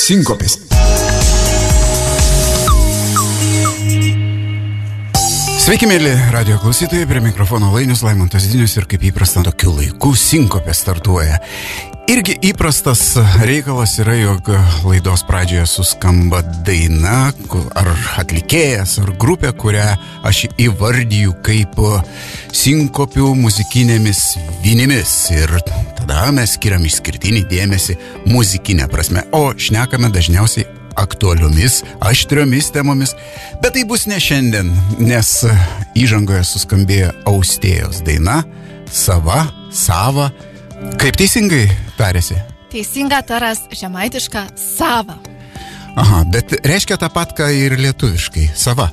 Sinkopės. Sveiki, mėly radio klausytojai, prie mikrofono Lainius Laimontas Dinius ir kaip įprasta tokiu laiku Sinkopė startuoja. Irgi įprastas reikalas yra, jog laidos pradžioje suskamba daina, ar atlikėjas, ar grupė, kurią aš įvardyju kaip sinkopių muzikinėmis vinimis. Ir tada mes skiriam išskirtinį dėmesį muzikinę prasme, o šnekame dažniausiai aktualiomis, aštriomis temomis. Bet tai bus ne šiandien, nes įžangoje suskambėjo Austėjos daina Sava, Sava. Kaip teisingai tarėsi? Teisinga taras žemaitiška Sava. Aha, bet reiškia tą pat, ką ir lietuviškai. Sava.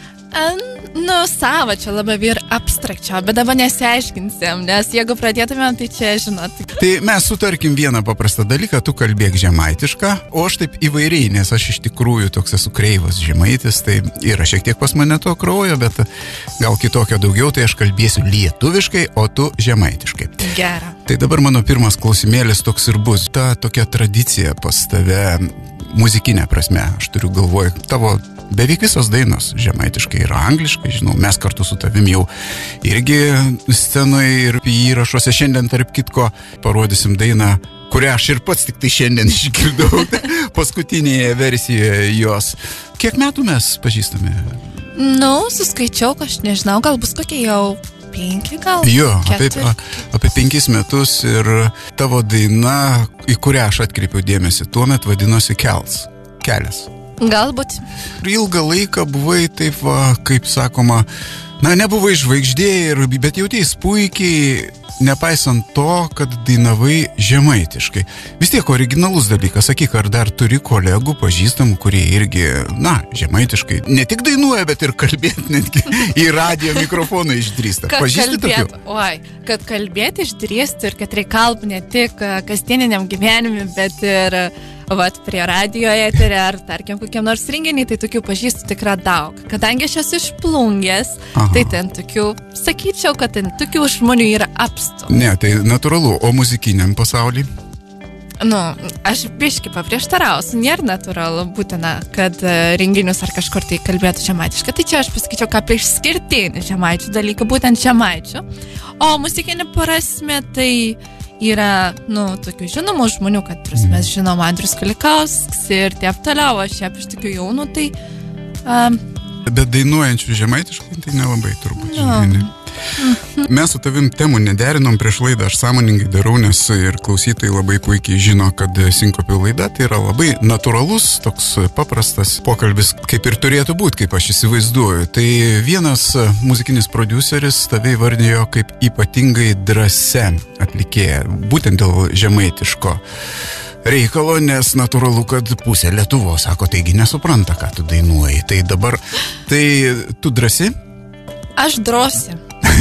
Sava čia labai ir abstrakčia, bet dabar nesiaiškinsim, nes jeigu pradėtumėm, tai čia žinot. Tai mes sutarkim vieną paprastą dalyką, tu kalbėk žemaitišką, o aš taip įvairiai, nes aš iš tikrųjų toks esu kreivas žemaitis, tai yra šiek tiek pas mane to kraujo, bet gal kitokio daugiau, tai aš kalbėsiu lietuviškai, o tu žemaitiškai. Gera. Tai dabar mano pirmas klausimėlis toks ir bus. Ta tokia tradicija pas tave muzikinė prasme, aš turiu galvoj, tavo beveik visos dainos žemaitiškai ir angliškai, žinau, mes kartu su tavim jau irgi scenoje ir įrašuose šiandien tarp kitko parodysim dainą, kurią aš ir pats tik tai šiandien išgirdau paskutinėje versijoje jos. Kiek metų mes pažįstame? Suskaičiau, aš nežinau, gal bus kokie jau 5 gal? Jo, apie 5 metus ir tavo daina, į kurią aš atkreipiau dėmesį, tuomet vadinosi Kelias. Galbūt. Ilgą laiką buvai taip, kaip sakoma, nebuvai žvaigždė, bet jautės puikiai, nepaisant to, kad dainavai žemaitiškai. Vis tiek originalus dalykas, sakyk, ar dar turi kolegų, pažįstamų, kurie irgi, žemaitiškai ne tik dainuoja, bet ir kalbėti netgi į radijo mikrofoną išdrįsta. Pažįsti tokių? Kad kalbėti išdrįsti ir kad reikalb ne tik kasdieniniam gyvenimui, bet ir prie radijo eterio ar tarkim kokiam nors renginį, tai tokių pažįstu tikrai daug. Kadangi aš esu iš Plungės, tai ten tokių, sakyčiau, kad ten tokių žmonių yra apstu. Ne, tai natūralu, o muzikiniam pasauly? Aš biškį paprieštarausiu, nėra natūralu būtina, kad renginius ar kažkur tai kalbėtų žemaitiškai. Tai čia aš pasakyčiau, ką apie išskirtinį žemaičių dalyką, būtent žemaičių. O muzikinė prasme, tai yra, tokių žinomų žmonių, kad mes žinom Andrius Kulikauskas ir taip toliau, aš šiaip iš tokių jaunų, tai... Bet dainuojančių žemaitiškai, tai nelabai turbūt. Mes su tavim temų nederinom prieš laidą, aš sąmoningai darau, nes ir klausytojai labai puikiai žino, kad Sinkopių laida tai yra labai natūralus, toks paprastas pokalbis, kaip ir turėtų būti, kaip aš įsivaizduoju. Tai vienas muzikinis prodiuseris tave įvardėjo kaip ypatingai drąsia atlikėja, būtent dėl žemaitiško reikalo, nes natūralu, kad pusė Lietuvos, sako, taigi nesupranta, ką tu dainuoji. Tai dabar, tu drąsi? Aš drąsi.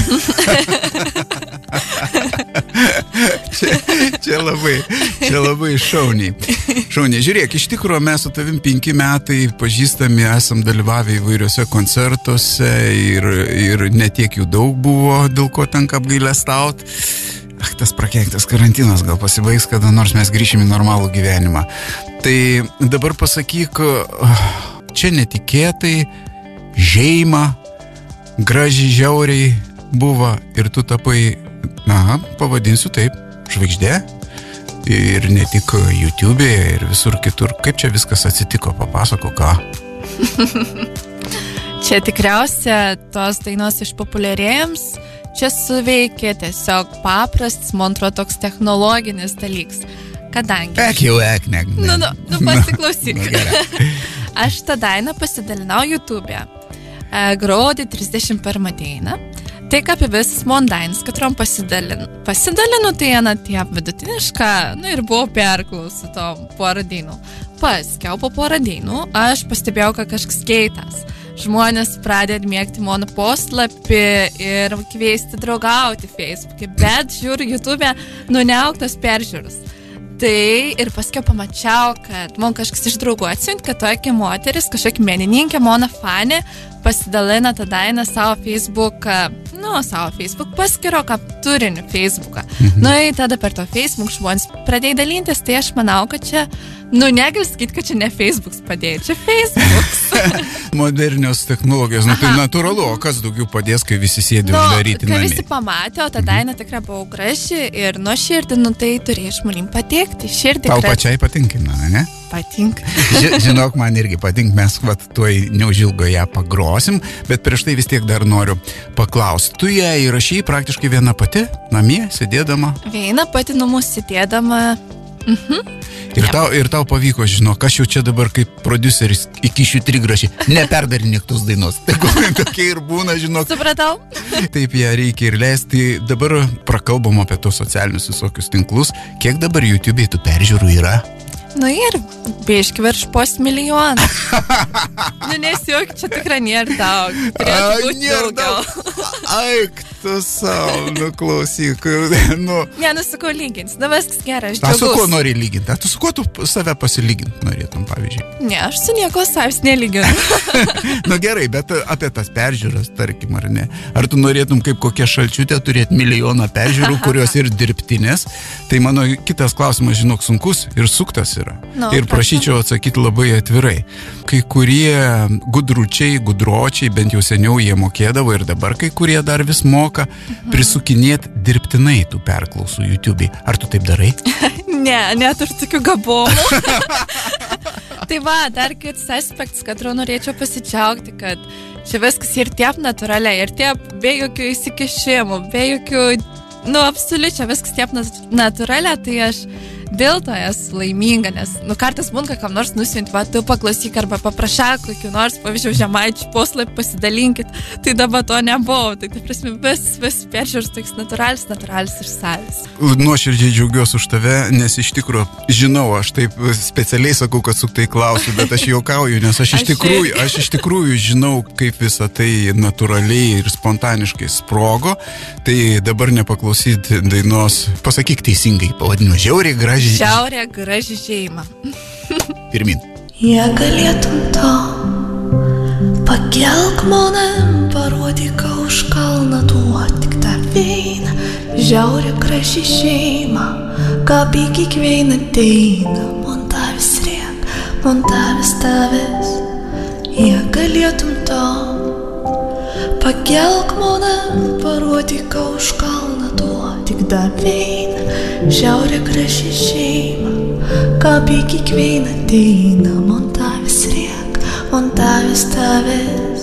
Čia labai šauniai. Žiūrėk, iš tikrųjų mes su tavim 5 metai pažįstami, esam dalyvavę įvairiuose koncertuose ir netiek jų daug buvo, dėl ko tenka apgailestaut. Tas prakeiktas karantinas gal pasibaigs, kada nors mes grįšim į normalų gyvenimą. Tai dabar pasakyk, čia netikėtai, žeima, gražiai, žiauriai buvo ir tu tapai, pavadinsiu taip, žvaigždė ir ne tik YouTube'e ir visur kitur. Kaip čia viskas atsitiko, papasako ką? Čia tikriausia tos dainos išpopuliarėjams, čia suveikė tiesiog paprastas, man atrodo, toks technologinis dalyks. Kadangi... Pasiklausyk. Aš tą dainą pasidalinau YouTube'e. Gruodį 31 dieną. Tai apie visas mondainas, katrom pasidalinu, tai taip vidutiniška, ir buvau perklausyt tom porą dainų. Paskiau po porą dainų aš pastebėjau, kad kažkas keitas. Žmonės pradėjo mėgti mano puslapį ir kviesti draugauti Facebook'e, bet žiūriu YouTube'e neaugtos peržiūros. Tai ir paskiau pamačiau, kad man kažkas iš draugų atsiuntė, kad tokia moteris, kažkokia menininkė, mano fanė, pasidalina tą dainą savo Facebook paskiro, kaip turiniu Facebooką. Ir tada per to Facebook žmonės pradėjo dalintis, tai aš manau, kad čia, negali sakyti, kad čia ne Facebooks padėjo, čia Facebooks. Modernios technologijos, tai natūralu, o kas daugiau padės, kai visi sėdi uždaryti namie. Kai visi pamatė, o ta daina tikrai buvo graži ir nuoširdį, tai turėjo žmonėm patikti. Tau pačiai patinkina, ne? Patinka. Žinok, man irgi patink, mes tuoj neužilgo ją pagrosim, bet prieš tai vis tiek dar noriu paklausti. Tu ją įrašėjai praktiškai viena pati, namie, sėdėdama? Viena pati namus sėdėdama. Ir tau pavyko, žinok, aš jau čia dabar kaip prodiuseris įkišiu trigrašį, neperdarinėk tos dainos. Tokie ir būna, žinok. Supratau. Taip ją reikia ir leisti. Dabar prakalbam apie tos socialinius visokius tinklus. Kiek dabar YouTube'ai tų peržiūrų yra? Ir biški virš 500 000. Nesiuk, čia tikrai nėra daug. Turėtų būti daugiau. Aik, tu savo, klausyk. Sakau, lyginti. Viskas gerai, aš džiaugiuosi. Su kuo nori lyginti? Tu su kuo tu save pasilyginti norėtum, pavyzdžiui? Ne, aš su nieko savęs nelyginu. Gerai, bet apie tas peržiūras, tarkim, ar ne? Ar tu norėtum kaip kokia Šalčiutė turėti 1 milijoną peržiūrų, kurios ir dirbtinės? Tai mano kitas klausimas, žinok, sunkus ir suktas yra. Ir prašyčiau atsakyti labai atvirai. Kai kurie gudročiai, bent jau seniau jie mokėdavo ir dabar kai kurie dar vis moka prisukinėti dirbtinai tų perklausų YouTube'ai. Ar tu taip darai? Ne, turiu tokių gabomų. Tai dar kitas aspektas, kad norėčiau pasidžiaugti, kad čia viskas ir tiep natūraliai, ir tiep be jokių įsikišimų, be jokių, absoliučiai viskas tiep natūraliai, tai aš dėl to esu laiminga, nes kartais būna, kam nors nusiunt, tu paklausyk arba paprašak kokių nors, pavyzdžiui, žemaičių puslapį pasidalinkit, tai dabar to nebuvo, tai prasme vis peržiūrus toks natūralis ir savas. Nuoširdžiai džiaugiuosi už tave, nes iš tikrųjų, žinau, aš taip specialiai sakau, kad suktai klausiu, bet aš juokauju, nes aš iš tikrųjų žinau, kaip visą tai natūraliai ir spontaniškai sprogo, tai dabar nepaklausyt dainos, pasakyk teisingai, pavadinu, žiauriai graži šeima. Pirmin. Jei galėtum to, pakelk mane, parodyk už kalną, duot tik tą vyną. Žiauriai graži šeima, kaip į kiekvieną dainą. Man tavis riek, man tavis tavis. Jei galėtum to, pakelk mane, parodyk už kalną, duot tik tą vyną. Žiauriai graži šeima, kaip į kiekvieną dainą. Man tavis riek, man tavis tavis.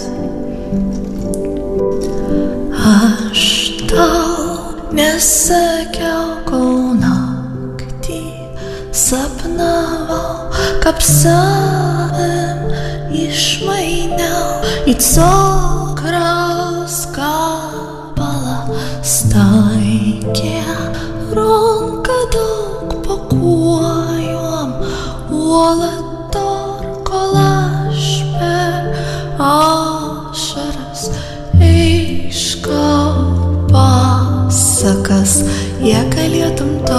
Aš tau nesakiau, kol naktį sapnavau, kaip savim išmainiau į cukraus gabalą staigę. Ronka daug pakuojom, uola kol aš per ašaras iškau pasakas. Jei galėtum to,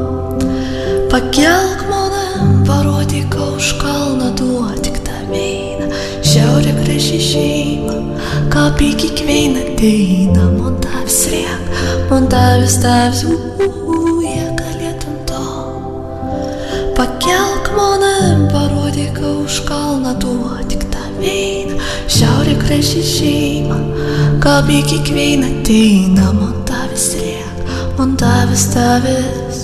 pakelk mane, parodyk už kalną, duot tik tą vyną. Žiauriai graži šeima, kaip į kiekvieną dainą. Man tavis riek, man tavis tavis. Jei galėtum to, pakelk mane, parodyk už kalną, duot tik tą vyną. Žiauriai graži šeima, kaip į kiekvieną dainą. Man tavis riek, man tavis tavis.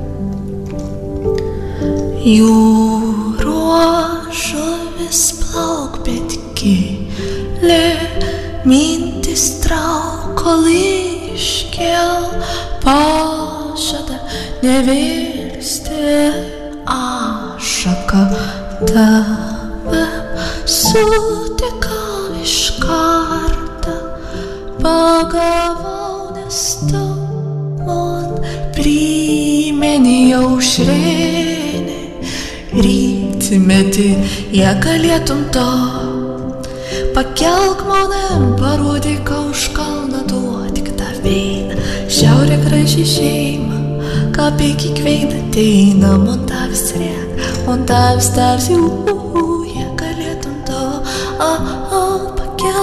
Jūros žuvis plauk, bet gilė mintis trauk, kol iškel pažada nevirsti ašaką. Tave sutikau iš karto, pagavau, nes tu man primeni aušrinį rytmetį. Jei galėtum to, pakelk mane, parodyk už kalną, duot tik tą vyną. Žiauriai graži šeima, kaip į kiekvieną dainą. Man tavis riek, man tavis tavis. Jei galėtum to, pakelk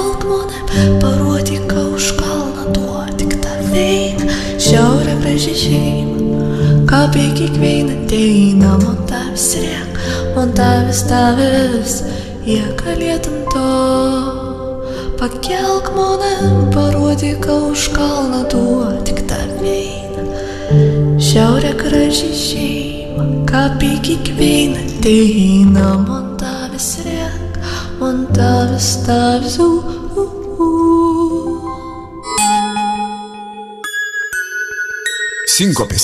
Parodyk, ką už kalną duotik tave eina. Šiaurė graži šeima, ką apie kiekvieną ateina. Montavis, jie galėtum to. Pakelk mane, parodyk, ką už kalną duotik tave eina. Šiaurė graži šeima, ką apie kiekvieną ateina. Montavis rėk, montavis. Sinkopės.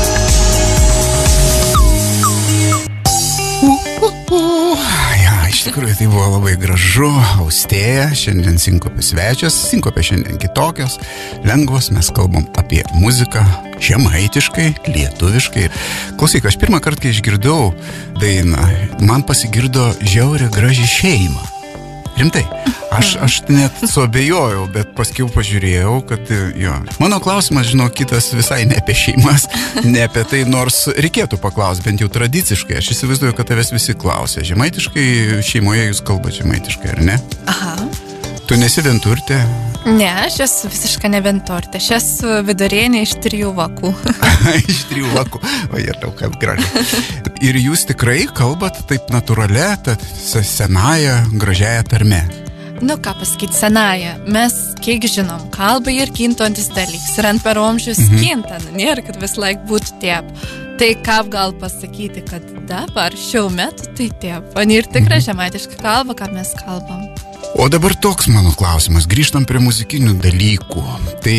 Ja, iš tikrųjų tai buvo labai gražu. Austėja, šiandien sinkopės svečias. Sinkopės šiandien kitokios, lengvos. Mes kalbam apie muziką žemaitiškai, lietuviškai. Klausyk, aš pirmą kartą, kai išgirdau dainą, man pasigirdo žiaurė graži šeima. Rimtai. Aš net suabejojau, bet paskiau pažiūrėjau, kad jo. Mano klausimas, kitas visai ne apie šeimas, ne apie tai, nors reikėtų paklausti, bent jau tradiciškai. Aš įsivaizduoju, kad tavęs visi klausia. Žemaitiškai šeimoje jūs kalbate žemaitiškai, ar ne? Aha. Tu nesi vienturtė? Ne, aš esu visiškai ne vienturtė. Aš esu vidurienė iš 3 vakų. Iš 3 vakų. O jie tau kaip gražiai. Ir jūs tikrai kalbat taip natūralia, tad senąją, gražiąją tarme. Nu, ką pasakyti, senąją. Mes, kiek žinom, kalba ir kintantis dalyks. Ir ant per amžius kinta. Nėra, kad vis laik būtų taip. Tai ką gal pasakyti, kad dabar šiuo metu tai taip. O ir tikrai žemaitiška kalba, ką mes kalbam. O dabar toks mano klausimas. Grįžtam prie muzikinių dalykų. Tai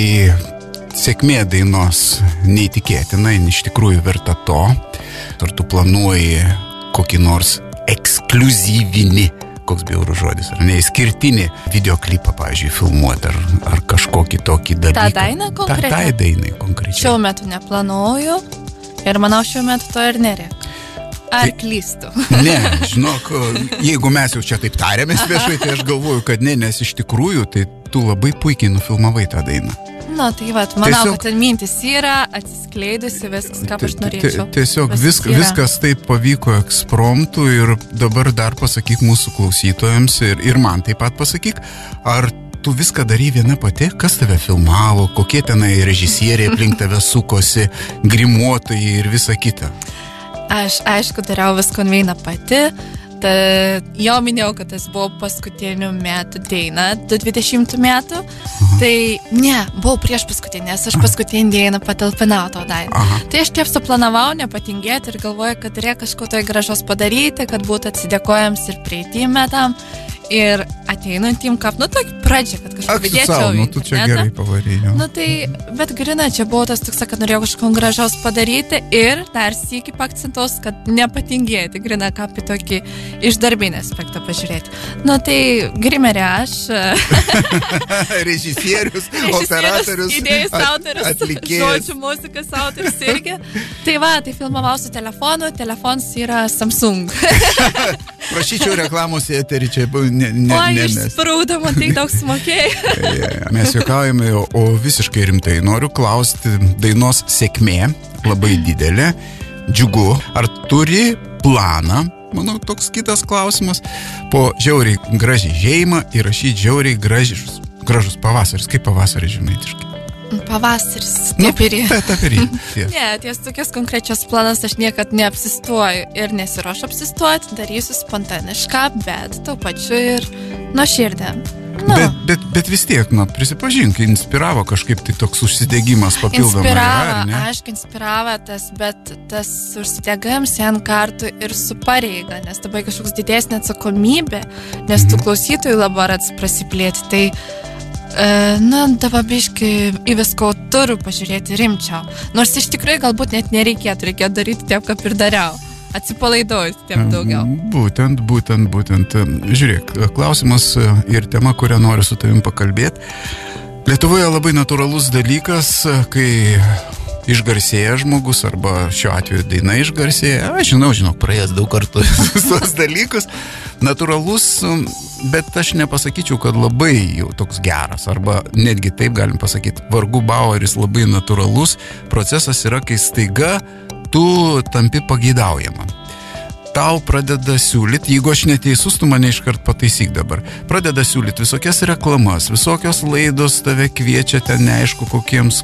sėkmė dainos neįtikėtina, iš tikrųjų verta to. Ar tu planuoji kokį nors ekskliuzyvinį, koks bjaurus žodis, ar neįskirtinį videoklipą, pavyzdžiui, filmuoti, ar kažkokį tokį dalyką? Ta daina konkrečiai? Tai dainai konkrečiai. Šiuo metu neplanuoju ir manau šiuo metu to ir nereikia. Ar klystu? Ne, žinok, jeigu mes jau čia taip tarėmės viešai, tai aš galvoju, kad ne, nes iš tikrųjų tai tu labai puikiai nufilmavai tą dainą. Na, tai manau, kad ten mintis yra, atsiskleidusi viskas, ką aš norėčiau. Tiesiog viskas taip pavyko ekspromtu ir dabar dar pasakyk mūsų klausytojams ir man taip pat pasakyk, ar tu viską darai viena pati, kas tave filmavo, kokie tenai režisieriai aplink tave sukosi, grimuotojai ir visa kita. Aš, aišku, dariau viską viena pati. Jau minėjau, kad tas buvo paskutinių metų daina, 20 metų. Tai ne, buvau prieš paskutinį, nes aš paskutinį dainą patalpinau to dainą. Tai aš taip suplanavau nepatingėti ir galvoju, kad reikia kažko toj gražos padaryti, kad būtų atsidėkojams ir praeitiem metam. Ir ateinantiem kap, tokį pradžią, kad kažką vidėčiau. Tu čia gerai pavarėjau. Tai, bet grina, čia buvo tas toks, kad norėjau kažką gražaus padaryti ir dar sykį pakcentos, kad nepatingėti, grina, kaip į tokį išdarbinį aspektą pažiūrėti. Tai grimerė aš. Režisierius, operatorius, idėjus autorius, atlikėjas. Žodžių muzikos autorius irgi. Tai filmavau su telefonu, telefonas yra Samsung. Prašyčiau reklamos į eterį čia. Išsprūdama, tai daug smokėjai. Mes juokaujame, o visiškai rimtai noriu klausti, dainos sėkmė labai didelė, džiugu, ar turi planą, manau, toks kitas klausimas, po žiauriai gražiai žeimą įrašyti žiauriai gražus pavasaris, kaip pavasaris žemaitiškai? Pavasaris, tepirį. Tepirį. Ne, ties tokias konkrečios planas aš niekad neapsistuoju ir nesiruošiu apsistuoti, darysiu spontanišką, bet tuo pačiu ir nuoširdį. Bet vis tiek, prisipažink, inspiravo kažkaip tai toks užsidegimas papildomai. Inspiravo tas, bet tas užsidegimas sen kartu ir su pareiga, nes dabar kažkoks didesnė atsakomybė, nes tų klausytojų labai prasiplėti, tai dabar biškai į visko turiu pažiūrėti rimčiau. Nors iš tikrųjų galbūt net nereikėtų daryti taip, kaip ir dariau. Atsipalaidojus taip daugiau. Būtent. Žiūrėk, klausimas ir tema, kurią noriu su tavim pakalbėti. Lietuvoje labai natūralus dalykas, kai išgarsėja žmogus, arba šiuo atveju daina išgarsėja. Aš žinau, praėjęs daug kartų visus dalykus. Natūralus, bet aš nepasakyčiau, kad labai jau toks geras, arba netgi taip galim pasakyti, vargu bau, ar jis labai natūralus procesas yra, kai staiga tu tampi pageidaujama. tau pradeda siūlyti, jeigu aš neteisus, tu mane iškart pataisyk dabar, pradeda siūlyti visokias reklamas, visokios laidos tave kviečia ten neaišku kokiems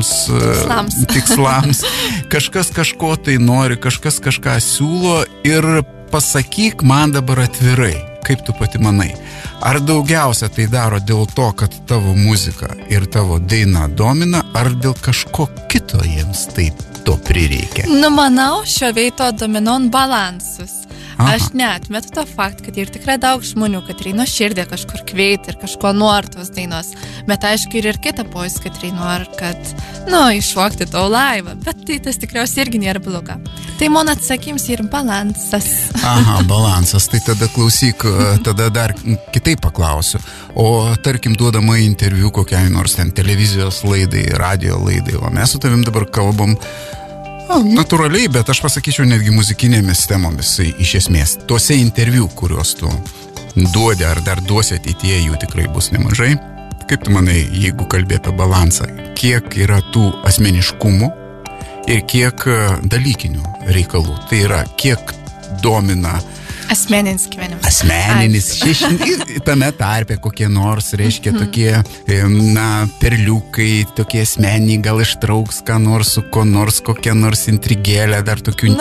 tikslams, kažkas kažko tai nori, kažkas kažką siūlo ir pasakyk man dabar atvirai, kaip tu pati manai. Ar daugiausia tai daro dėl to, kad tavo muzika ir tavo daina domina, ar dėl kažko kito jiems taip to prireikia? Manau, šio veito dominon balansus. Aš neatmetu to faktą, kad ir tikrai daug žmonių, kad reino širdė kažkur kveiti ir kažko nori tos dainos. Bet aišku, ir kita pojus, kad reino ar kad, iššokti tau laivą. Bet tai tas tikriausiai irgi nėra bloga. Tai man atsakyms ir balansas. Balansas. Tai tada klausyk, tada dar kitaip paklausiu. O tarkim, duodama interviu kokiai nors ten televizijos laidai, radio laidai, o mes su tavim dabar kalbam natūraliai, bet aš pasakyčiau netgi muzikinėmis temomis iš esmės. Tuose interviu, kuriuos tu duodi ar dar duosi ateityje, jų tikrai bus nemažai. Kaip tu manai, jeigu kalbė apie balansą, kiek yra tų asmeniškumų ir kiek dalykinių reikalų? Tai yra, kiek domina asmeninis gyvenimas. Asmeninis, tame tarpe kokie nors, reiškia, tokie, perliukai, tokie asmeniniai, gal ištrauks ką nors su ko nors, kokia nors intrigėlė, dar tokių...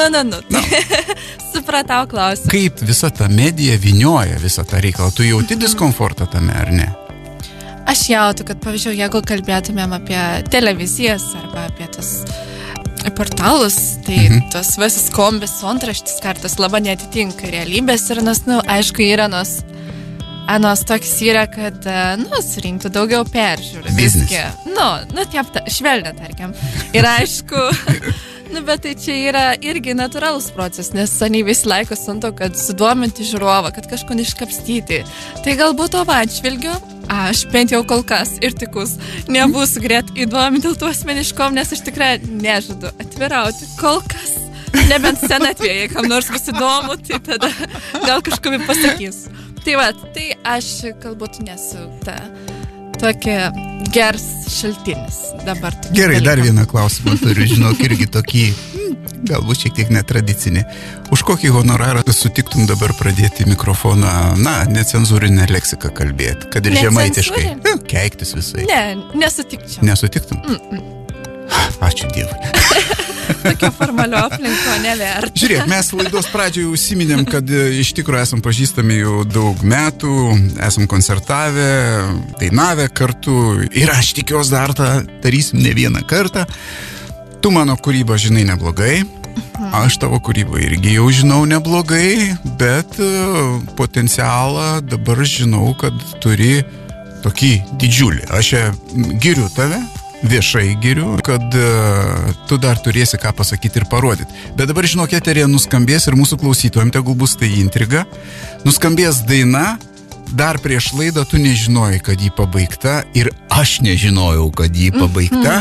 Supratau klausimą. Kaip visa ta medija vynioja visą tą reikalą? Tu jauti diskomfortą tame, ar ne? Aš jautu, kad, pavyzdžiui, jeigu kalbėtumėm apie televizijas arba apie tas portalus, tai tos visas kombis antraštis kartais labai neatitinka realybės ir aišku, yra anos toks yra, kad, surinktų daugiau peržiūrų. Biznis. Švelnė, tarkim. Ir aišku, bet tai čia yra irgi natūralus procesas, nes seniai vis laiko sunto, kad sudominti žiūrovą, kad kažko neiškapstyti. Tai galbūt to atžvilgiu, aš bent jau kol kas ir tikus nebus greit įdomi dėl tų asmeniškom, nes aš tikrai nežadu atvirauti kol kas. Nebent senatvėje, kam nors bus įdomu, tai tada gal kažkam pasakys. Tai aš galbūt nesu tokia gers šaltinis dabar. Gerai, dar vieną klausimą turiu, žinok, irgi tokį, galbūt šiek tiek netradicinį. Už kokį honorarą sutiktum dabar pradėti mikrofoną, necenzūrinę leksiką kalbėti, kad ir žemaitiškai? Keiktis visai. Ne, nesutikčiau. Nesutiktum? Ačiū Dievui. Tokio formalio aplinko neverta. Žiūrėk, mes laidos pradžioje užsiminėm, kad iš tikrųjų esam pažįstami jau daug metų, esam koncertavę, dainavę kartu ir aš tikiuosi dar tą darysim ne vieną kartą. Tu mano kūrybą žinai neblogai, aš tavo kūrybą irgi jau žinau neblogai, bet potencialą dabar žinau, kad turi tokį didžiulį. Aš giriu tave, viešai giriu, kad tu dar turėsi ką pasakyti ir parodyti. Bet dabar, žinok, eterija nuskambės ir mūsų klausytojams, tegul bus tai intriga, nuskambės daina, dar prieš laidą tu nežinojai, kad jį pabaigta ir aš nežinojau, kad jį pabaigta.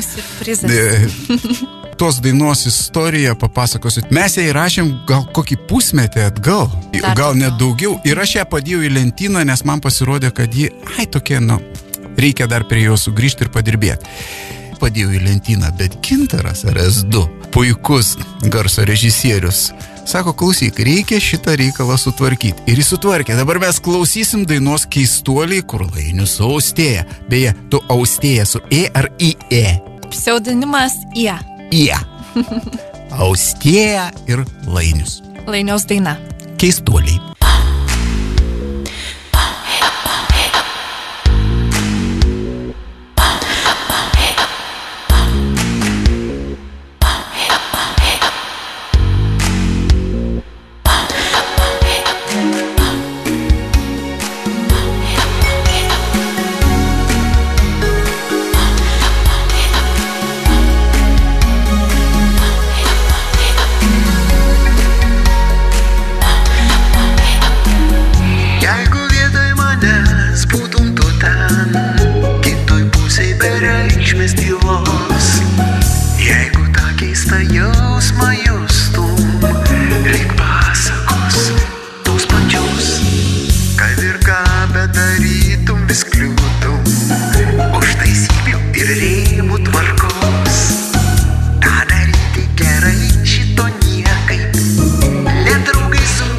Tos dainos istoriją papasakosit. Mes ją įrašėm gal kokį pusmetį atgal, gal net daugiau. Ir aš ją padėjau į lentyną, nes man pasirodė, kad ji, tokia, reikia dar prie jo sugrįžti ir padirbėti. Padėjau į lentyną, bet Gintaras RS2, puikus garso režisierius, sako, klausyk, reikia šitą reikalą sutvarkyti. Ir jis sutvarkė. Dabar mes klausysim dainos Keistuoliai, kur Lainius su Austėja. Beje, tu Austėja su E ar IE? Pseudonimas IE. IE. Austėja ir Lainius. Lainiaus daina. Keistuoliai. Šito niekaip, net draugai su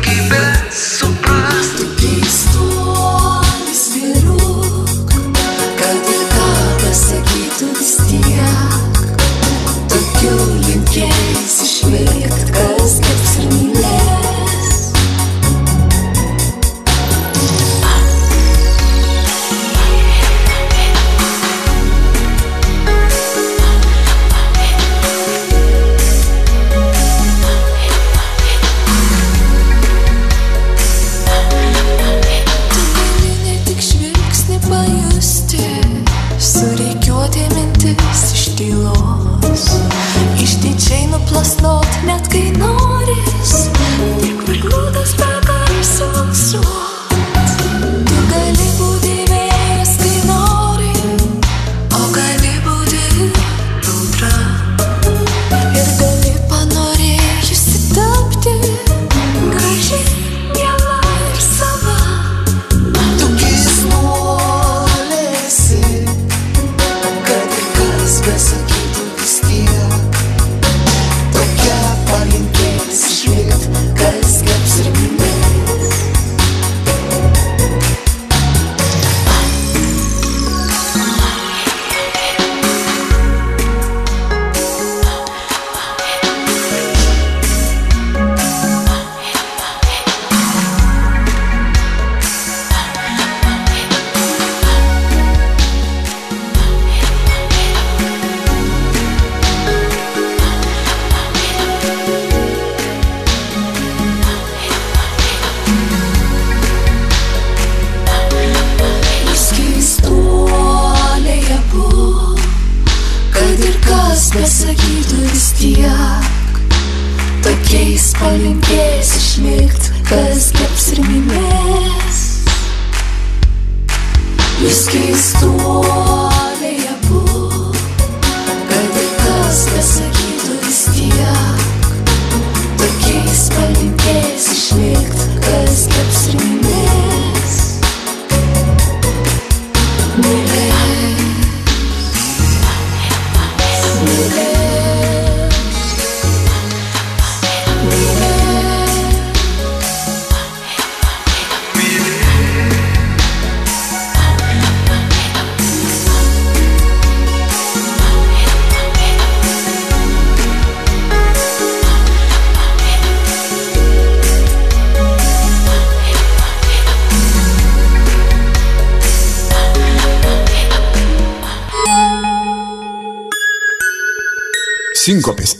Tokiais palinkės išlikt, kas keps ir mylės. Jūs keistuoliai abu, kad ir kas besakytų vis tiek. Tokiais palinkės išlikt, kas keps ir mylės. Mylės, mylės. Sinkopės.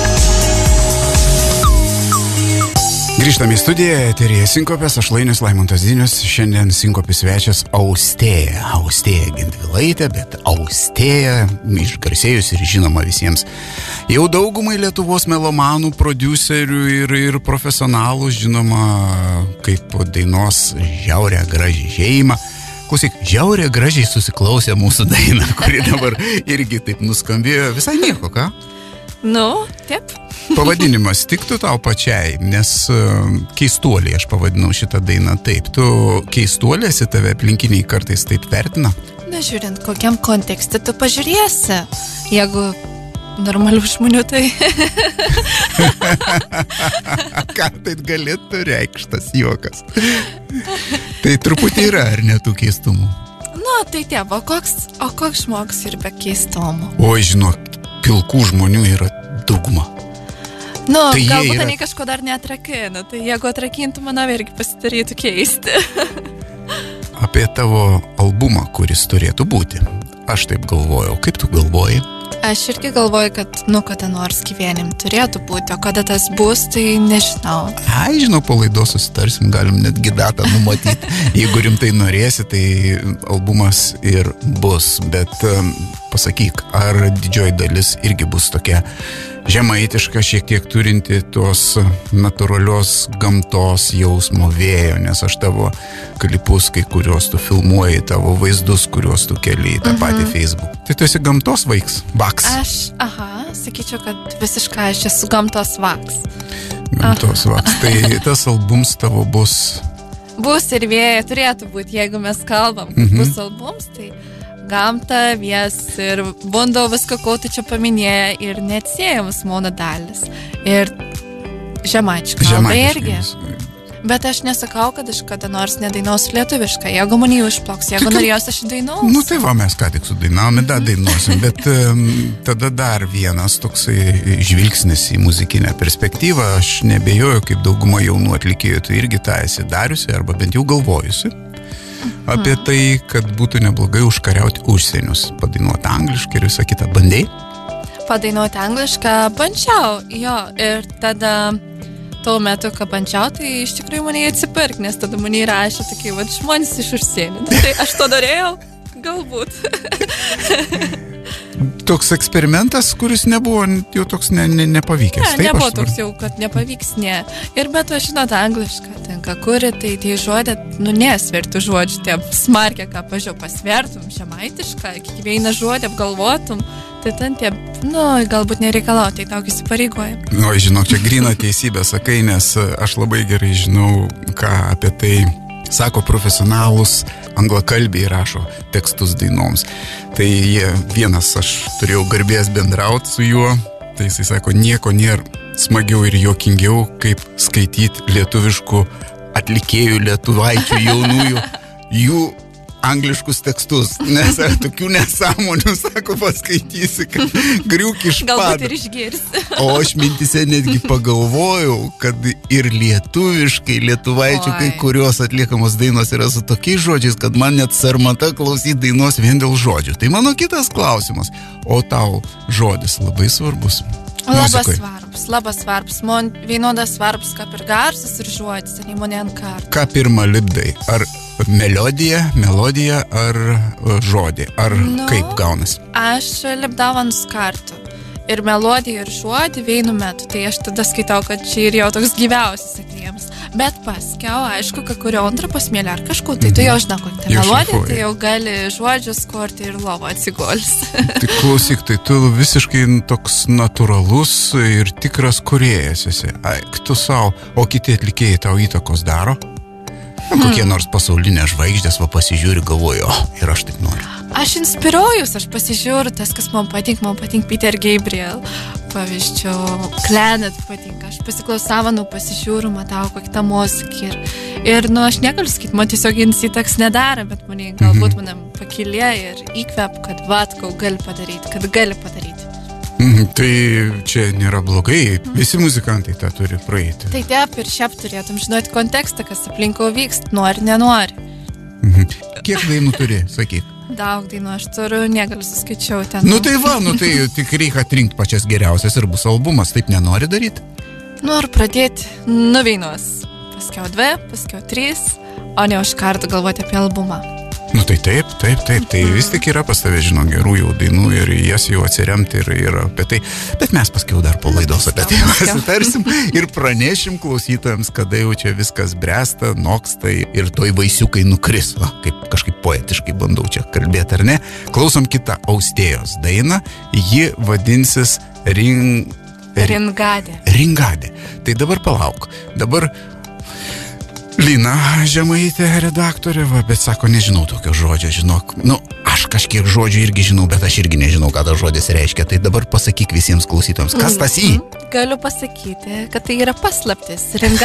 Grįžtame į studiją, eteryje Sinkopės, aš Lainius Laimontas Dinius. Šiandien Sinkopės svečias Austėja. Austėja Gentvilaitė, bet Austėja išgarsėjus ir žinoma visiems. Jau daugumai Lietuvos melomanų, prodiuserių ir profesionalų žinoma kaip dainos Žiaurę gražią šeimą. Klausyk, Žiaurė gražiai susiklausė mūsų dainą, kuri dabar irgi taip nuskambėjo. Visai nieko, ką? Nu, taip. Pavadinimas tiktų tau pačiai, nes keistuoliai aš pavadinau šitą dainą taip. Tu keistuolėsi, tave aplinkiniai kartais taip vertina? Na, žiūrint, kokiam kontekste tu pažiūrėsi. Jeigu normalių žmonių, tai... Ką tai galėtų reikštas juokas? Tai truputį yra, ar ne tų keistumų? Nu, tai taip, o koks žmogus ir be keistumų? Oi, žinok, pilkų žmonių yra dauguma. Nu, tai galbūt yra... kažko dar neatrakina, tai jeigu atrakintų, manau, irgi pasidarytų keisti. Apie tavo albumą, kuris turėtų būti. Aš taip galvojau. Kaip tu galvoji? Aš irgi galvoju, kad, kada nors gyvenim turėtų būti, o kada tas bus, tai nežinau. Ai, žinau, po laidos susitarsim, galim netgi datą numatyti. Jeigu rimtai norėsi, tai albumas ir bus. Bet pasakyk, ar didžioji dalis irgi bus tokia žemaitiška, šiek tiek turinti tos natūralios gamtos jausmo vėjo, nes aš tavo klipus, kai kuriuos tu filmuoji, tavo vaizdus, kuriuos tu keli į tą patį Facebook. Tai tu esi gamtos vaks. Sakyčiau, kad visiškai aš esu gamtos vaks. Gamtos vaks. Tai tas albums tavo bus... Bus ir vėja, turėtų būti, jeigu mes kalbam, kad bus albums, tai... Gamta, vies ir bandau viską, ko tu čia paminėjai ir neatsiejamas mano dalis. Ir žemaičių kalba irgi. Bet aš nesakau, kad aš kada nors nedainuosiu lietuviškai. Jeigu mane užplauks, jeigu norėjus, aš dainuosiu. Nu tai va, mes ką tik sudainavome, dar dainuosim. Bet tada dar vienas toksai žvilgsnis į muzikinę perspektyvą. Aš nebejoju, kaip dauguma jaunų atlikėjų, tu irgi tą esi dariusi arba bent jau galvojusi. Apie tai, kad būtų neblogai užkariauti užsienius, padainuoti angliškai ir visą kitą. Bandei? Padainuoti anglišką bandžiau, jo. Ir tada tuo metu, kai bandžiau, tai iš tikrųjų mane atsipirk, nes tada mane rašė tokie žmonės iš užsienio. Tai aš to norėjau, galbūt. Toks eksperimentas, kuris nebuvo jau toks nepavykęs. Ne, nebuvo toks jau, kad nepavyks, ne. Ir bet aš žinot anglišką, tenka kuri, tai žodė, nesvertų žodžių, tie smarkia, ką pažiūrėjau, pasvertum, žemaitišką, kiekvieną žodį apgalvotum, tai ten tie, galbūt nereikalau, tai tau įsipareigoja. Žinok, čia gryna teisybė, sakai, nes aš labai gerai žinau, ką apie tai sako profesionalus, anglakalbiai rašo tekstus dainoms. Tai vienas, aš turėjau garbės bendrauti su juo, tai jisai sako, nieko nėra smagiau ir juokingiau, kaip skaityti lietuviškų atlikėjų, lietuvaičių jaunųjų, jų angliškus tekstus, nes tokių nesąmonių, sako, paskaitysi, kad griūk iš padų. Galbūt ir išgirsi. O aš mintise netgi pagalvojau, kad ir lietuviškai, lietuvaičių kai kurios atliekamos dainos yra su tokiais žodžiais, kad man net sarmata klausyti dainos vien dėl žodžių. Tai mano kitas klausimas, o tau žodis labai svarbus? Labai svarbus. Man vienodas svarbus, kaip ir garsas ir žodis, ir įmonė ant kartų. Ką pirmą lipdai? Ar melodija, ar žodį? Ar kaip gaunasi? Aš lipdau ant kartų. ir melodiją, ir žodį vienu metu, tai aš tada skaitau, kad čia ir jau toks gyviausias atliems. Bet paskiau, aišku, kad kurio antrą pasmėlę ar kažko, tai tu jau žinai, kad ta melodija, tai jau gali žodžius kurti ir lovo atsiguls. Tai klausyk, tai tu visiškai toks natūralus ir tikras kūrėjas esi. Aik, tu savo, o kiti atlikėjai tau įtakos daro? Kokie nors pasaulinės žvaigždės, va pasižiūri, galvoju, ir aš taip noriu. Aš inspiruojus, aš pasižiūriu tas, kas man patinka Peter Gabriel, pavyzdžiui, Planet patinka, aš pasiklausau, pasižiūriu, matau, kokia ta muzika ir aš negaliu sakyti, man tiesiog jis įtaks nedaro, bet mane galbūt mane pakilė ir įkvep, kad gali padaryti. Tai čia nėra blogai, visi muzikantai tą turi praeiti. Tai taip ir šiaip turėtum žinoti kontekstą, kas aplinko vyksta, nori, nenori. Kiek dainų turi, sakyk? Daug dainų aš turiu, negaliu suskaičiau ten. Tai tik reikia atrinkti pačias geriausias ir bus albumas, taip nenori daryti? Noriu pradėti nuo vienos, paskiau 2, paskiau 3, o ne už kartą galvoti apie albumą. Taip, tai vis tik yra pas tave, žinau, gerų jau dainų ir jas jau atsiremti ir apie tai, bet mes paskiau dar po laidos apie tai pasitarsim ir pranešim klausytojams, kada jau čia viskas bręsta, noksta ir toj vaisiukai nukris, kaip kažkaip poetiškai bandau čia kalbėti, ar ne? Klausom kitą Austėjos dainą, ji vadinsis Ringadė. Tai dabar palauk, dabar Lina Žemaitė redaktorė, bet sako, nežinau tokio žodžio, žinok. Aš kažkiek žodžių irgi žinau, bet aš irgi nežinau, ką tas žodis reiškia. Tai dabar pasakyk visiems klausytojams, kas tas į? Galiu pasakyti, kad tai yra paslaptis.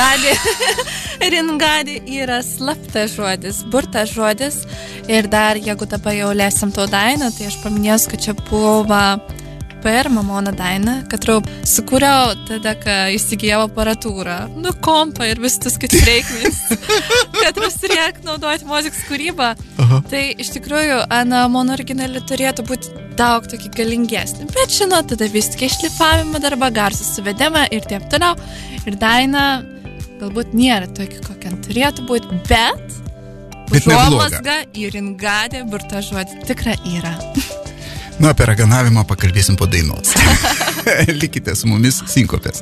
Ringadė yra slaptas žodis, burtas žodis. Ir dar, jeigu dabar jau lėsim to dainą, tai aš paminėsiu, kad čia buvo pirmą mano dainą, katru sukūriau tada, kai įsigijau aparatūrą, kompą ir visus kitus reikmenis, katras reikia naudoti muzikos kūrybą. Tai iš tikrųjų, mano originali turėtų būti daug tokį galingesnį, bet žinot, tada vis tik išlifavimą darbą, garsų suvedimą ir taip toliau. Ir daina galbūt nėra tokia, kokia turėtų būti, bet užuomazga į Ringadė burta žodį tikrai yra. Apie raganavimą pakalbėsim po dainos. Likite su mumis, Sinkopės.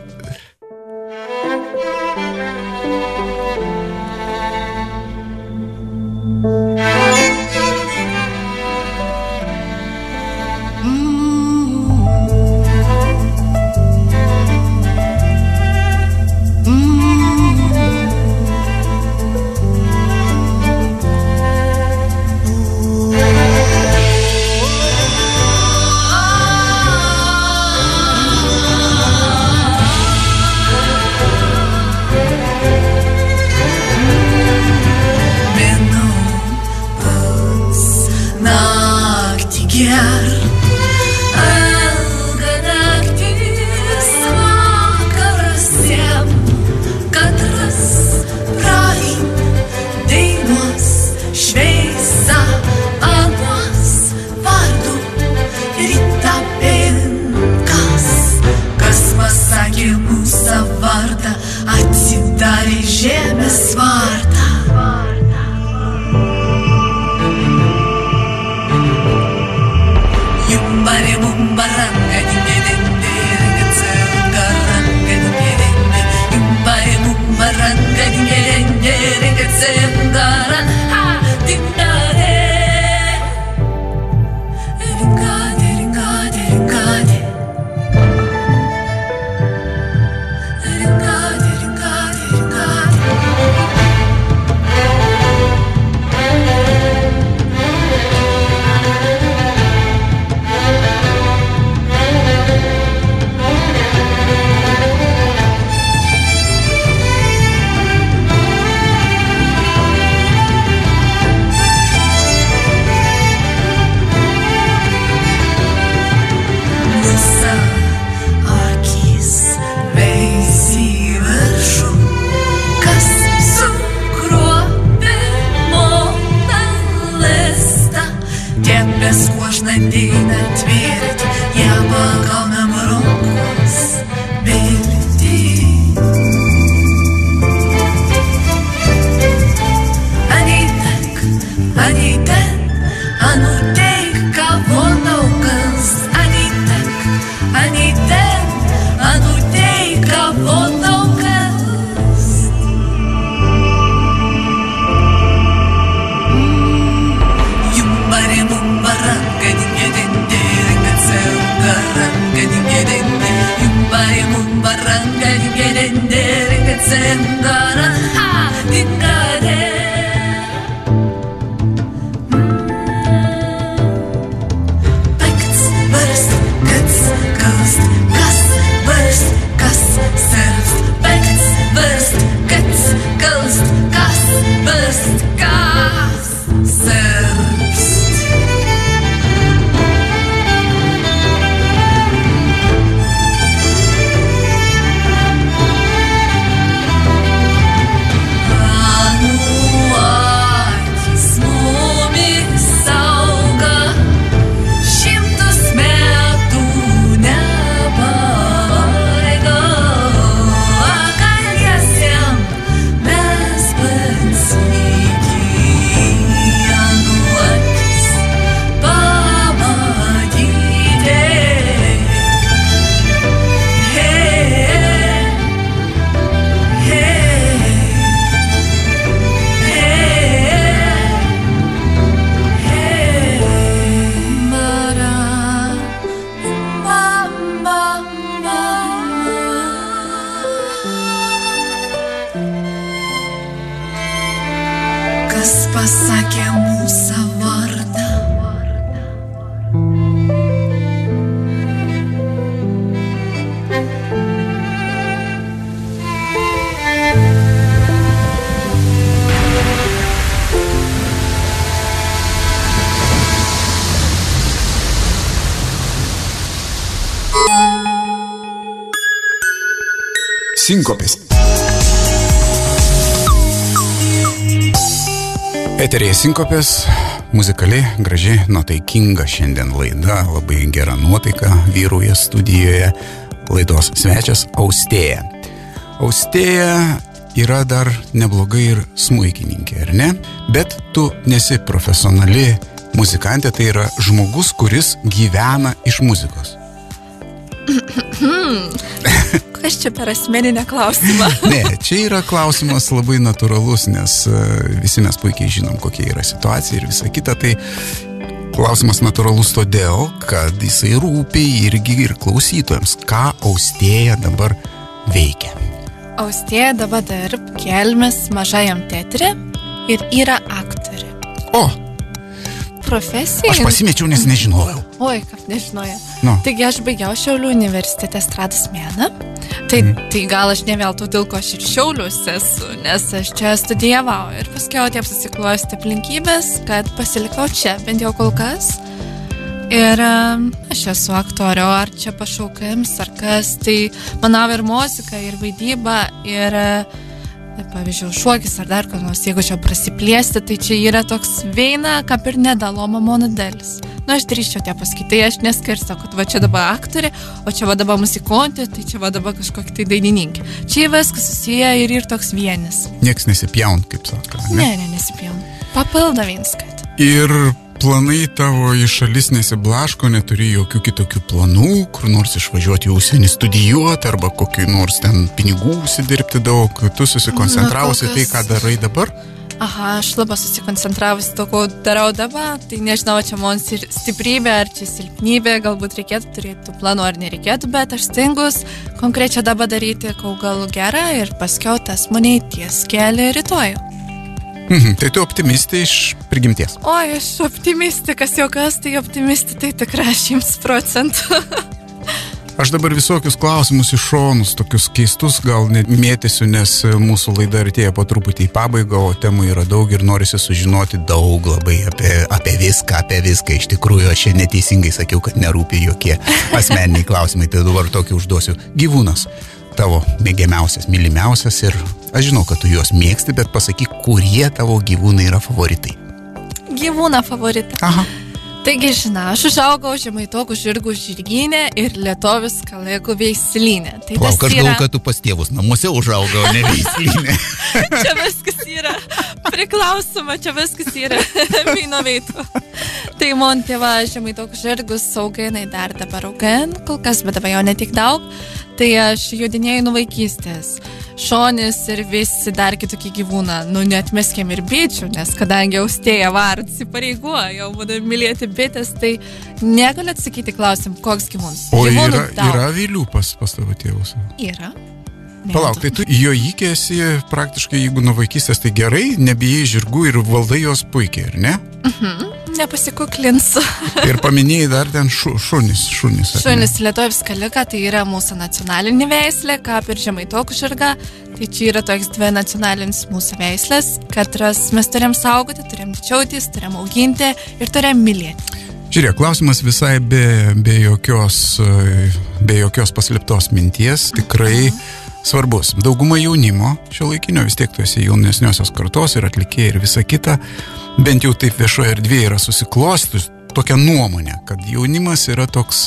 šaukia mūsų vardą. Sinkopės. Eterėje Sinkopės, muzikali, graži, nuotaikinga šiandien laida, labai gera nuotaika vyrauja studijoje, laidos svečias Austėja. Austėja yra dar neblogai ir smuikininkė, ar ne? Bet tu nesi profesionali muzikantė, tai yra žmogus, kuris gyvena iš muzikos. Kas čia per asmeninę klausimą? Ne, čia yra klausimas labai natūralus, nes visi mes puikiai žinom, kokia yra situacija ir visa kita. Tai klausimas natūralus todėl, kad jisai rūpi irgi ir klausytojams, ką Austėja dabar veikia. Austėja dabar dirb Kelmės mažajam teatre ir yra aktorė. O! Profesija? Aš pasimečiau, nes nežinojau. Oi, kaip nežinoja. No. Taigi aš baigiau Šiaulių universitete estrados meną. Tai gal aš ne vėl todėl, ko aš ir Šiaulius esu, nes aš čia studijavau ir paskiau taip susiklosti aplinkybės, kad pasilikau čia, bent jau kol kas. Ir aš esu aktorė, ar čia pašaukiams, ar kas, tai manau ir muzika, ir vaidyba, ir pavyzdžiui, šokis ar dar kas nors, jeigu čia prasiplėsti, tai čia yra toks veina, kaip ir nedaloma monodelis. Nu, aš drįščiau tie pasakyti, aš neskirstau, kad va čia dabar aktorė, o čia va dabar muzikontė, tai čia va dabar kažkokia tai dainininkė. Čia viskas susiję ir toks vienis. Nieks nesipjaun, kaip sako. Ne, nesipjaun. Papildo vienskat. Ir planai tavo į šalis nesiblaško, neturi jokių kitokių planų, kur nors išvažiuoti į užsienį studijuoti, arba kokiu nors ten pinigų užsidirbti daug, tu susikoncentravusi tai, ką darai dabar? Aha, aš labai susikoncentravusi to, ko darau dabar, tai nežinau, čia man stiprybė ar čia silpnybė, galbūt reikėtų turėti tų planų ar nereikėtų, bet aš stengiuos konkrečiai dabar daryti, kol galu gerą ir paskiau tas mane ties kelią rytoj. Tai tu optimistė iš prigimties? Oi, aš optimistė, kas jau kas, tai optimistė, tai tikrai 100%. Aš dabar visokius klausimus iš šonus, tokius keistus gal net mėtysiu, nes mūsų laida artėja po truputį į pabaigą, o temų yra daug ir norisi sužinoti daug labai apie viską. Iš tikrųjų, aš čia neteisingai sakiau, kad nerūpi jokie asmeniniai klausimai, tai dabar tokį užduosiu. Gyvūnas tavo mėgiamiausias, mylimiausias ir aš žinau, kad tu juos mėgsti, bet pasakyk, kurie tavo gyvūnai yra favoritai. Gyvūną favoritą? Aha. Taigi, žinau, aš užaugau Žemaitokų žirgų žirgyne ir Lietuvos kalėkų veislyne. Tai Plauk, aš galvoju, kad tu pas tėvus namuose užaugau, ne veislyne. Čia viskas yra priklausoma, čia viskas yra vyno veitų. Tai man tėva Žemaitokų žirgus auginai dar dabar augin, kol kas, bet dabar jau ne tik daug. Tai aš jodinėjau nuo vaikystės. Šonis ir visi dar kitokie gyvūną. Nu, neatmeskim ir bičių, nes kadangi Austėja vardas įpareigoja, jau būdų mylėti bitės, tai negaliu atsakyti klausim, koks gyvūnas. O yra avilių pas tavo tėvus? Yra. Palauk, tai tu jojikė esi praktiškai, jeigu nuo vaikystės, tai gerai, nebijai žirgų ir valdai jos puikiai, ar ne? Nepasikuklinsiu. Ir paminėjai dar ten šunis. Šunis Lietuvos kalika, tai yra mūsų nacionalinė veislė, kaip ir Žemaitokų žirga. Tai čia yra toks dvi nacionalinis mūsų veislės, katras mes turim saugoti, turim didžiautis, turim auginti ir turim mylėti. Žiūrėk, klausimas visai be jokios paslėptos minties, tikrai svarbus. Dauguma jaunimo šiuolaikinio, vis tiek tu esi jaunesniosios kartos ir atlikėjai ir visa kita, bent jau taip viešoje erdvėje yra susiklostus tokia nuomonė, kad jaunimas yra toks,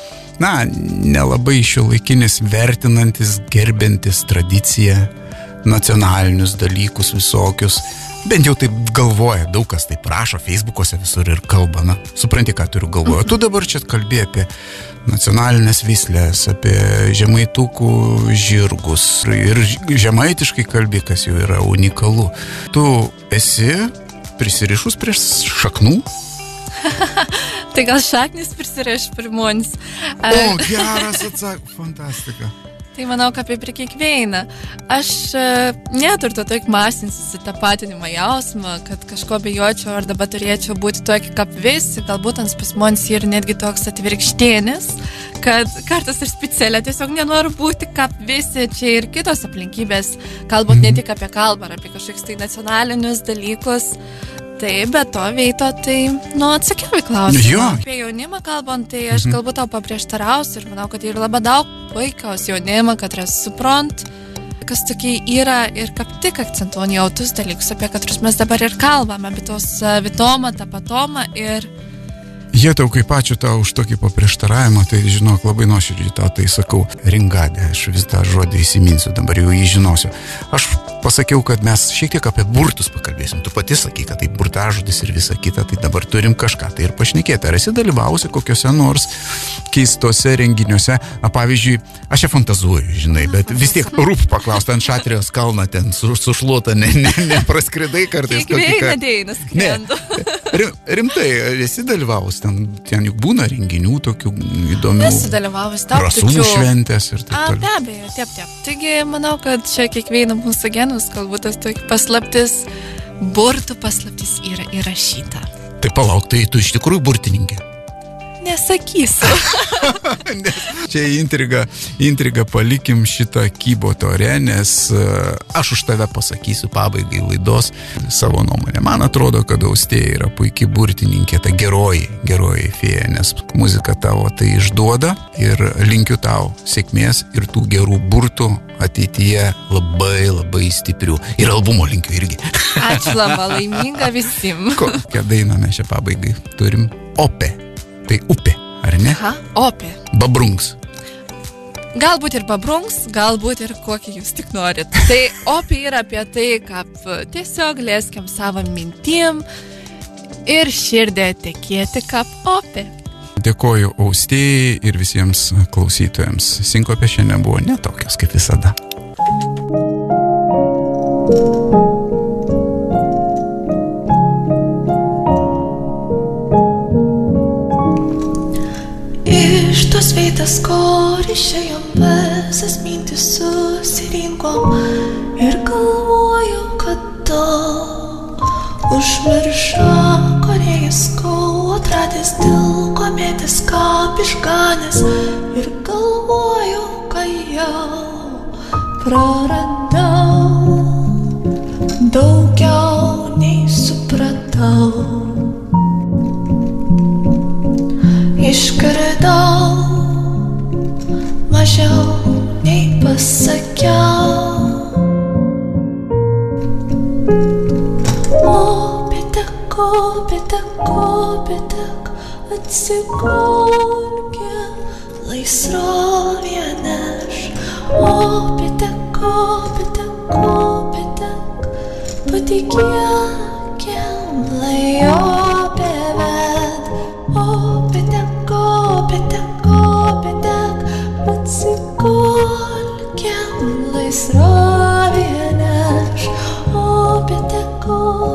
nelabai šiuolaikinis, vertinantis, gerbiantis tradiciją, nacionalinius dalykus visokius. Bent jau taip galvoja, daug kas taip rašo, Facebook'ose visur ir kalba, supranti, ką turiu galvoje. Tu dabar čia kalbė apie nacionalinės veislės, apie žemaitukų žirgus ir žemaitiškai kalbė, kas jau yra unikalu. Tu esi prisirišus prie šaknų? Tai gal šaknis prisiriš pirmonis. O, geras atsakymas, fantastika. Tai manau, kad apie kiekvieną. Aš neturiu to tokį masinį susitapatinimą jausmą, kad kažko bijočiau ar dabar turėčiau būti tokį kaip visi, galbūt ant pas manis yra netgi toks atvirkštėnis, kad kartais ir specialiai tiesiog nenoriu būti kaip visi, čia ir kitos aplinkybės, kalbant ne tik apie kalbą, ar apie kažkokius tai nacionalinius dalykus. Tai be to veito, tai, atsakiau į klausimą. Apie jaunimą kalbant, tai aš galbūt tau paprieštarausiu ir manau, kad yra labai daug puikaus jaunimą, kad suprant, kas tokie yra ir kaip tik akcentuoja jau tus dalykus, apie kuriuos mes dabar ir kalbame, apie tos vitomą, tapatomą ir... Jėtau, kaip ačiū tau už tokį paprieštaravimą, tai žinok, labai nuoširdžiai tau tai sakau, ringadė, aš vis tą žodį įsiminsiu, dabar jau jį žinosiu. Aš pasakiau, kad mes šiek tiek apie burtus pakalbėsim, tu pati sakai, kad tai burtažodis ir visa kita, tai dabar turim kažką tai ir pašnekėti. Ar esi dalyvavusi kokiuose nors keistose renginiuose, pavyzdžiui, aš čia fantazuoju, žinai, bet vis tiek rūp paklausti, ant Šatrijos kalną ten sušluota, nepraskridai kartais. Kiekvieną dėjiną skrendu. Rimtai, esi dalyvavus, ten juk būna renginių tokių įdomių. Esu dalyvavus, tau rasų šventės ir taip toliau. Be abejo, taip. Taigi, manau, kad čia kiekvieną mūsų genus, galbūt tas tokia paslaptis, burtų paslaptis yra įrašyta. Tai palauk, tai tu iš tikrųjų burtininkė? Nesakysiu. Čia intriga palikim šitą kybot ore, nes aš už tave pasakysiu pabaigai laidos savo nuomonę. Man atrodo, kad Austėja yra puikiai burtininkė, ta geroji fėja, nes muzika tavo tai išduoda ir linkiu tau sėkmės ir tų gerų burtų ateityje labai stiprių. Ir albumo linkiu irgi. Ačiū labai, laiminga visiems. Kokią dainą mes čia pabaigai turim? Opė. Tai upė, ar ne? Aha, opė. Babrungs. Galbūt ir babrungs, galbūt ir kokį jūs tik norit. Tai opė yra apie tai, kaip tiesiog lėskim savo mintim ir širdį tekėti kaip opė. Dėkoju Austėjai ir visiems klausytojams. Sinkopė šiandien buvo netokios kaip visada. Iš tos vietas, kur išėjom, visas mintis susirinkom ir galvoju, kad tu užmirša korėjas, ko atradęs dėl ko mėtės kaip išganęs ir galvoju, kad jau praradau daugiau nei supratau. Išgirdau mažiau nei pasakiau. Opė tek atsigulkė, lai srovė neš. Opė tek, patikėkim, lai opė ved. Opė tek, atsigulkėm, lai srovė neš. Opė tek,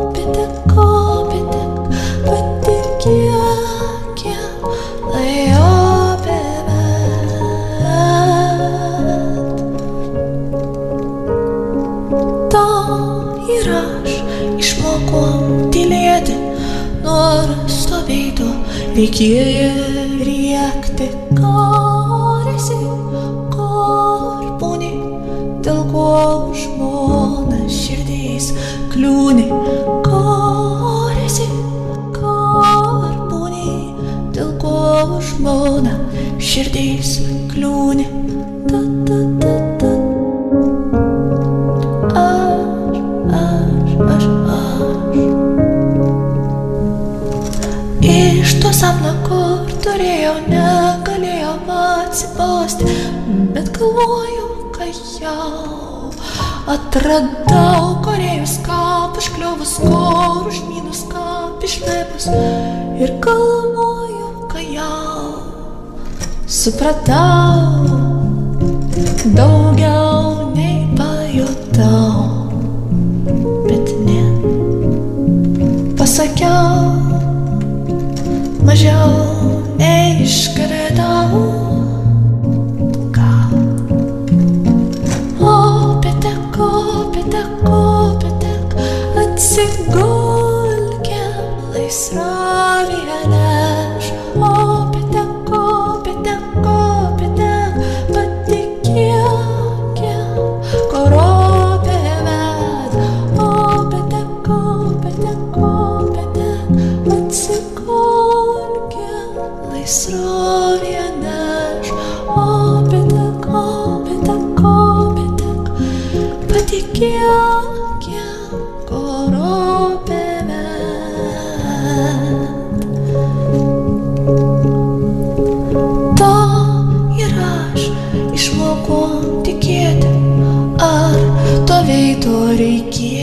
patikėkim, lai opė ved. To ir aš išmokom tylėti, nors to veido reikėjo rėkti. Kur esi, kur būni, dėl ko žmona širdys kliūni. Kur esi, kur būni, dėl ko žmona širdys kliūni. Iš to sapno, kur turėjau, negalėjau atsibosti, bet galvoju, kad jau atradau korėjus kap iškliovus, kur užmynus kap išlepus ir galvoju, kad jau supratau daugiau nei pajutau, bet ne pasakiau mažiau nei išgirdau. Gal kiek koropėme. To ir aš išmokau tikėti, ar to veito reikėtų.